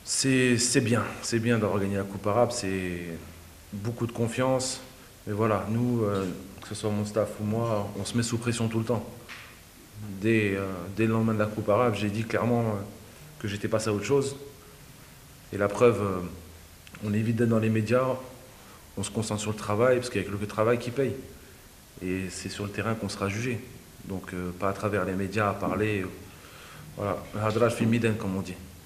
C'est bien d'avoir gagné la Coupe arabe, c'est beaucoup de confiance. Mais voilà, nous, que ce soit mon staff ou moi, on se met sous pression tout le temps. Dès le lendemain de la Coupe arabe, j'ai dit clairement que j'étais passé à autre chose. Et la preuve, on évite d'être dans les médias, on se concentre sur le travail, parce qu'il n'y a que le travail qui paye. Et c'est sur le terrain qu'on sera jugé. Donc pas à travers les médias à parler. Voilà, le hadraj fi miden, comme on dit.